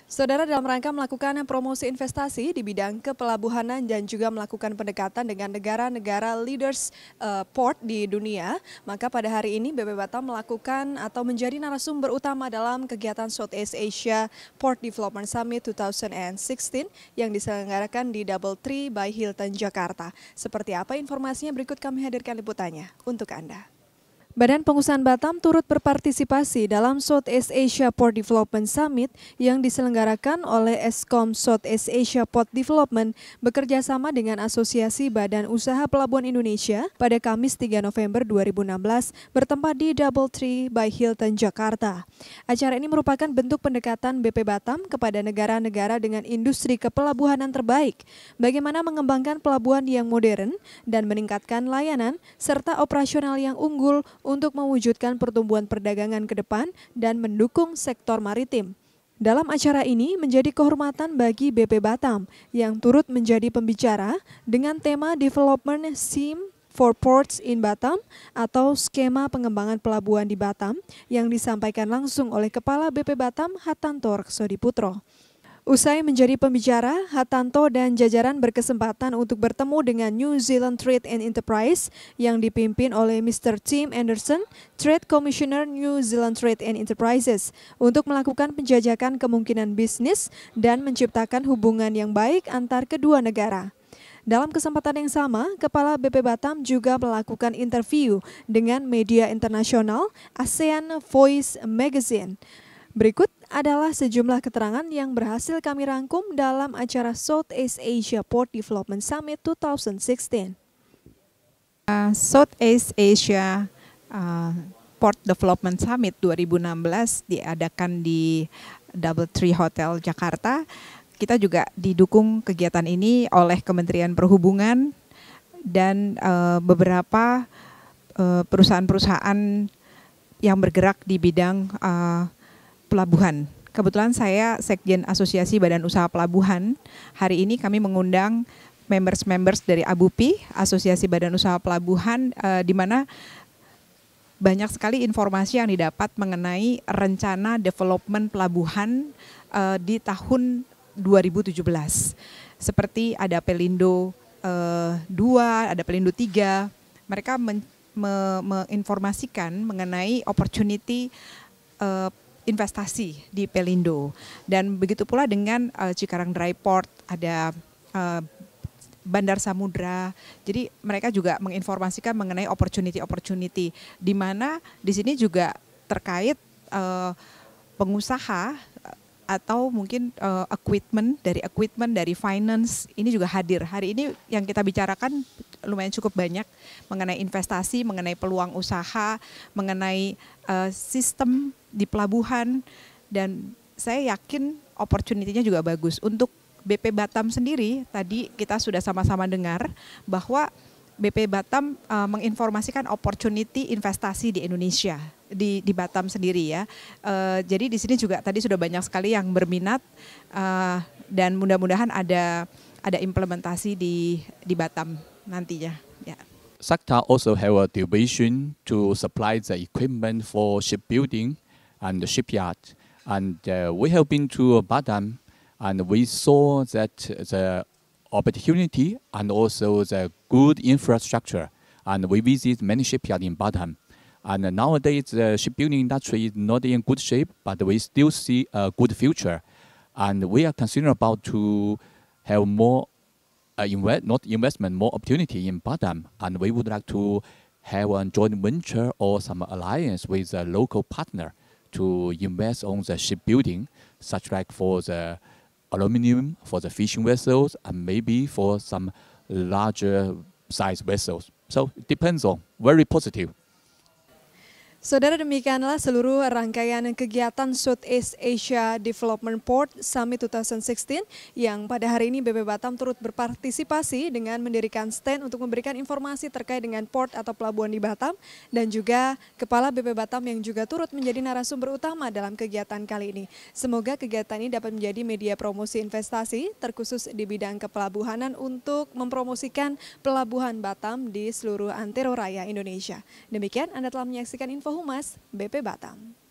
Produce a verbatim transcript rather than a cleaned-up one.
Saudara, dalam rangka melakukan promosi investasi di bidang kepelabuhanan dan juga melakukan pendekatan dengan negara-negara leaders uh, port di dunia, maka pada hari ini B P Batam melakukan atau menjadi narasumber utama dalam kegiatan Southeast Asia Port Development Summit dua ribu enam belas yang diselenggarakan di Double Tree by Hilton Jakarta. Seperti apa informasinya, berikut kami hadirkan liputannya untuk Anda. Badan Pengusahaan Batam turut berpartisipasi dalam Southeast Asia Port Development Summit yang diselenggarakan oleh Eskom Southeast Asia Port Development bekerjasama dengan Asosiasi Badan Usaha Pelabuhan Indonesia pada Kamis tiga November dua ribu enam belas bertempat di Double Tree by Hilton Jakarta. Acara ini merupakan bentuk pendekatan B P Batam kepada negara-negara dengan industri kepelabuhanan terbaik, bagaimana mengembangkan pelabuhan yang modern dan meningkatkan layanan serta operasional yang unggul untuk mewujudkan pertumbuhan perdagangan ke depan dan mendukung sektor maritim. Dalam acara ini menjadi kehormatan bagi B P Batam yang turut menjadi pembicara dengan tema Development Scheme for Ports in Batam atau skema pengembangan pelabuhan di Batam yang disampaikan langsung oleh Kepala B P Batam Hattanto Reksodiputro. Usai menjadi pembicara, Hattanto dan jajaran berkesempatan untuk bertemu dengan New Zealand Trade and Enterprise yang dipimpin oleh Mister Tim Anderson, Trade Commissioner New Zealand Trade and Enterprises, untuk melakukan penjajakan kemungkinan bisnis dan menciptakan hubungan yang baik antar kedua negara. Dalam kesempatan yang sama, Kepala B P Batam juga melakukan interview dengan media internasional ASEAN Voice Magazine. Berikut adalah sejumlah keterangan yang berhasil kami rangkum dalam acara Southeast Asia Port Development Summit dua ribu enam belas. Uh, Southeast Asia uh, Port Development Summit dua ribu enam belas diadakan di Double Tree Hotel Jakarta. Kita juga didukung kegiatan ini oleh Kementerian Perhubungan dan uh, beberapa uh, perusahaan-perusahaan yang bergerak di bidang uh, pelabuhan. Kebetulan saya Sekjen Asosiasi Badan Usaha Pelabuhan. Hari ini kami mengundang members-members dari A B U P I, Asosiasi Badan Usaha Pelabuhan, eh, di mana banyak sekali informasi yang didapat mengenai rencana development pelabuhan eh, di tahun dua ribu tujuh belas. Seperti ada Pelindo eh, dua, ada Pelindo tiga. Mereka men, me, menginformasikan mengenai opportunity eh, investasi di Pelindo, dan begitu pula dengan uh, Cikarang Dry Port, ada uh, Bandar Samudra. Jadi mereka juga menginformasikan mengenai opportunity-opportunity di mana di sini juga terkait uh, pengusaha atau mungkin uh, equipment dari equipment dari finance ini juga hadir. Hari ini yang kita bicarakan lumayan cukup banyak mengenai investasi, mengenai peluang usaha, mengenai uh, sistem di pelabuhan, dan saya yakin opportunity-nya juga bagus. Untuk B P Batam sendiri, tadi kita sudah sama-sama dengar bahwa B P Batam uh, menginformasikan opportunity investasi di Indonesia, di di Batam sendiri ya. Uh, jadi di sini juga tadi sudah banyak sekali yang berminat uh, dan mudah-mudahan ada ada implementasi di di Batam nantinya. Ya. Sakta also have a division to supply the equipment for shipbuilding and the shipyard. And uh, we have been to Batam, and we saw that the opportunity and also the good infrastructure. And we visit many shipyards in Batam. And nowadays the shipbuilding industry is not in good shape, but we still see a good future. And we are concerned about to have more uh, invest, not investment, more opportunity in Batam. And we would like to have a joint venture or some alliance with a local partner to invest on the shipbuilding, such like for the aluminum, for the fishing vessels, and maybe for some larger size vessels. So it depends on, very positive. Saudara, demikianlah seluruh rangkaian kegiatan Southeast Asia Development Port Summit dua ribu enam belas yang pada hari ini B P Batam turut berpartisipasi dengan mendirikan stand untuk memberikan informasi terkait dengan port atau pelabuhan di Batam, dan juga Kepala B P Batam yang juga turut menjadi narasumber utama dalam kegiatan kali ini. Semoga kegiatan ini dapat menjadi media promosi investasi terkhusus di bidang kepelabuhanan untuk mempromosikan pelabuhan Batam di seluruh antero raya Indonesia. Demikian Anda telah menyaksikan info Humas B P Batam.